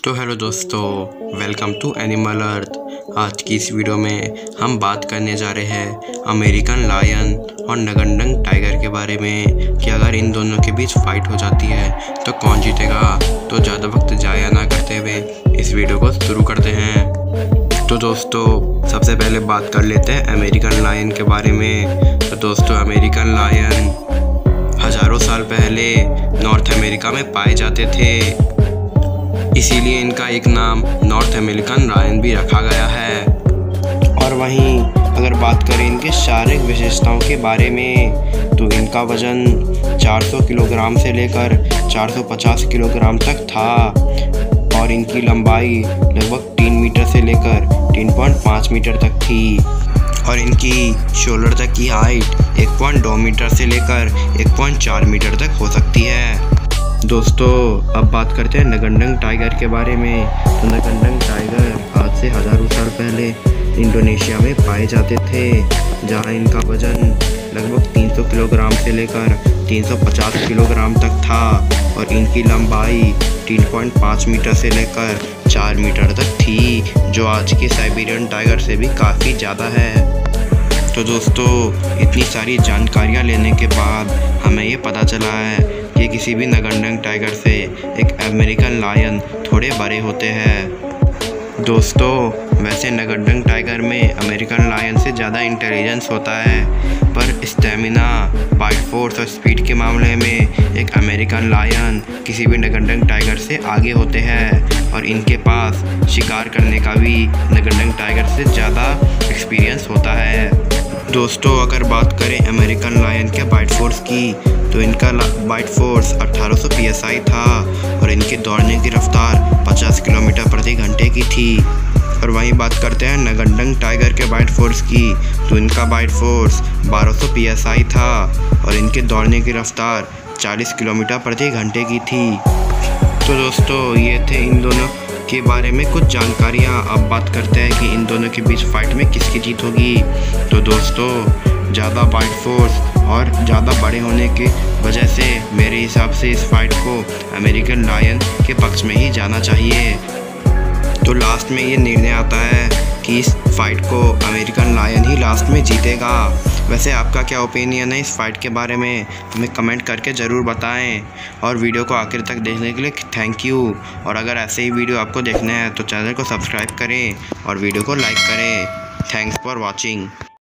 तो हेलो दोस्तों, welcome to animal अर्थ। आज की इस वीडियो में हम बात करने जा रहे हैं अमेरिकन लायन और नगंडंग टाइगर के बारे में कि अगर इन दोनों के बीच फाइट हो जाती है तो कौन जीतेगा। तो ज़्यादा वक्त जाया ना करते हुए इस वीडियो को शुरू करते हैं। तो दोस्तों सबसे पहले बात कर लेते हैं अमेरिकन लायन के बारे में। तो दोस्तों अमेरिकन लायन हज़ारों साल पहले नॉर्थ अमेरिका में पाए जाते थे, इसीलिए इनका एक नाम नॉर्थ अमेरिकन लायन भी रखा गया है। और वहीं अगर बात करें इनके शारीरिक विशेषताओं के बारे में तो इनका वज़न 400 किलोग्राम से लेकर 450 किलोग्राम तक था और इनकी लंबाई लगभग 3 मीटर से लेकर 3.5 मीटर तक थी और इनकी शोल्डर तक की हाइट 1.2 मीटर से लेकर 1.4 मीटर तक हो सकती है। दोस्तों अब बात करते हैं नगंडंग टाइगर के बारे में। तो नगंडंग टाइगर आज से हज़ारों साल पहले इंडोनेशिया में पाए जाते थे, जहां इनका वज़न लगभग 300 किलोग्राम से लेकर 350 किलोग्राम तक था और इनकी लंबाई 3.5 मीटर से लेकर 4 मीटर तक थी, जो आज के साइबेरियन टाइगर से भी काफ़ी ज़्यादा है। तो दोस्तों इतनी सारी जानकारियाँ लेने के बाद हमें ये पता चला है कि किसी भी नगंडंग टाइगर से एक अमेरिकन लायन थोड़े बड़े होते हैं। दोस्तों वैसे नगंडंग टाइगर में अमेरिकन लायन से ज़्यादा इंटेलिजेंस होता है, पर स्टेमिना, बाइट फोर्स और स्पीड के मामले में एक अमेरिकन लायन किसी भी नगंडंग टाइगर से आगे होते हैं और इनके पास शिकार करने का भी नगंडंग टाइगर से ज़्यादा एक्सपीरियंस होता है। दोस्तों अगर बात करें अमेरिकन लायन के बाइट फोर्स की तो इनका बाइट फोर्स 1800 psi था और इनके दौड़ने की रफ्तार 50 किलोमीटर प्रति घंटे की थी। और वहीं बात करते हैं नगंडंग टाइगर के बाइट फोर्स की तो इनका बाइट फोर्स 1200 psi था और इनके दौड़ने की रफ्तार 40 किलोमीटर प्रति घंटे की थी। तो दोस्तों ये थे इन दोनों के बारे में कुछ जानकारियाँ। अब बात करते हैं कि इन दोनों के बीच फाइट में किसकी जीत होगी। तो दोस्तों ज़्यादा बाइट फोर्स और ज़्यादा बड़े होने की वजह से मेरे हिसाब से इस फाइट को अमेरिकन लायन के पक्ष में ही जाना चाहिए। तो लास्ट में ये निर्णय आता है कि इस फाइट को अमेरिकन लायन ही लास्ट में जीतेगा। वैसे आपका क्या ओपिनियन है इस फाइट के बारे में, हमें कमेंट करके ज़रूर बताएं। और वीडियो को आखिर तक देखने के लिए थैंक यू। और अगर ऐसे ही वीडियो आपको देखना है तो चैनल को सब्सक्राइब करें और वीडियो को लाइक करें। Thanks for watching.